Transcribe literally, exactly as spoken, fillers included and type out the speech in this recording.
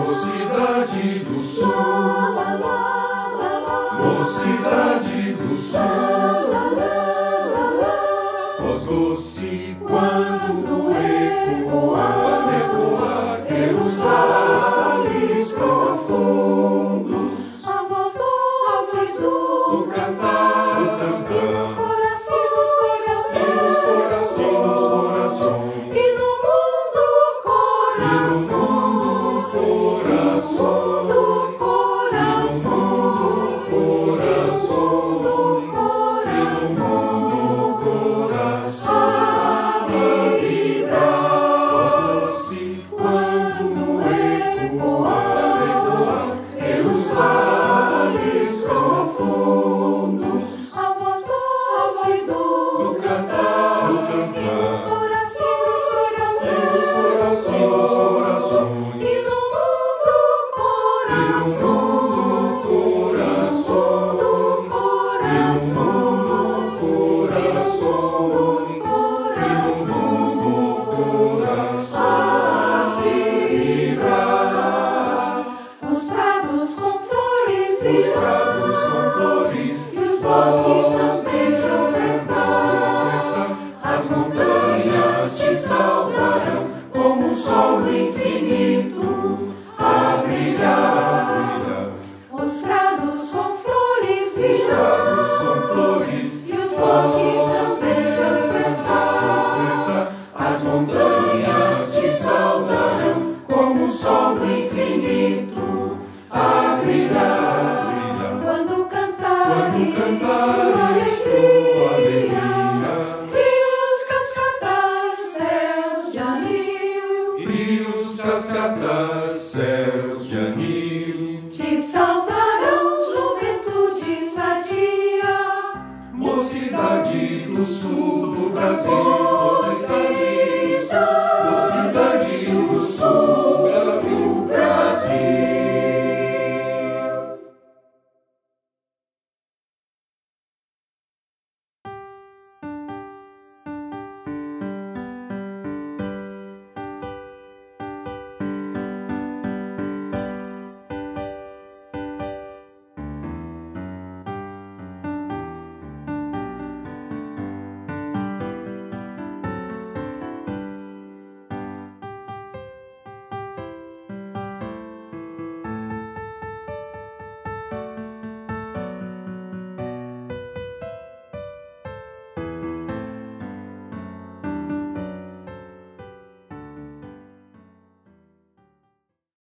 Mocidade do Sul, Mocidade do Sul, voz doce quando ecoar, quando ecoar pelos vales profundos, a voz doce do cantar, do cantar, e nos corações, e nos corações, corações, e no mundo coração, coração, do coração, coração, do coração, a vibrar, doce quando ecoar, ecoar pelos vales profundos, a voz doce do cantar, do e nos cantar, corações, e nos corações, corações, e no mundo coração, coração, do coração, corações, a vibrar. Os prados com flores os virão, prados com flores, e os bosques também te ofertar. as montanhas te saudarão como o sol infinito a brilhar. Os prados com flores Os virão, prados com flores, e os bosques também te ofertar. as montanhas te saudarão como o sol infinito a brilhar. Quando cantares Quando sua cantares tua alegria, alegria, rios, cascatas, céus de anil, rios, cascatas, céus de anil, te saudarão, juventude sadia. mocidade do sul do Brasil.